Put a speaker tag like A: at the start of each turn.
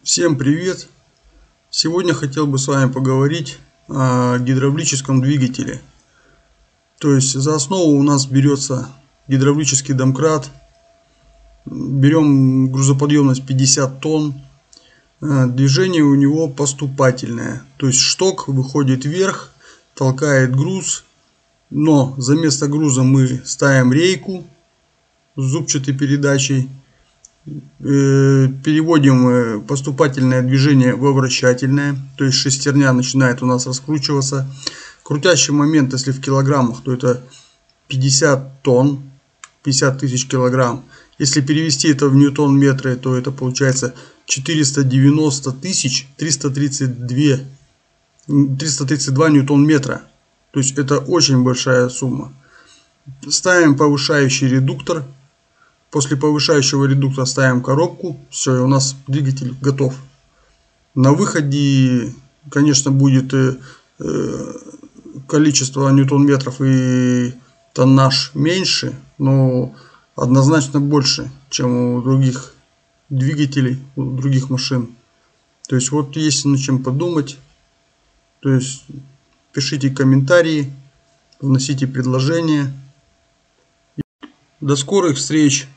A: Всем привет! Сегодня хотел бы с вами поговорить о гидравлическом двигателе. То есть за основу у нас берется гидравлический домкрат. Берем грузоподъемность 50 тонн. Движение у него поступательное. То есть шток выходит вверх, толкает груз. Но за место груза мы ставим рейку с зубчатой передачей. Переводим поступательное движение в вращательное, то есть шестерня начинает у нас раскручиваться. Крутящий момент, если в килограммах, то это 50 тонн, 50 тысяч килограмм. Если перевести это в ньютон-метры, то это получается 490 тысяч 332 ньютон-метра. То есть это очень большая сумма. Ставим повышающий редуктор. После повышающего редуктора ставим коробку. Все, и у нас двигатель готов. На выходе, конечно, будет количество ньютон-метров и тоннаж меньше, но однозначно больше, чем у других двигателей, у других машин. То есть вот есть над чем подумать. То есть пишите комментарии, вносите предложения. До скорых встреч!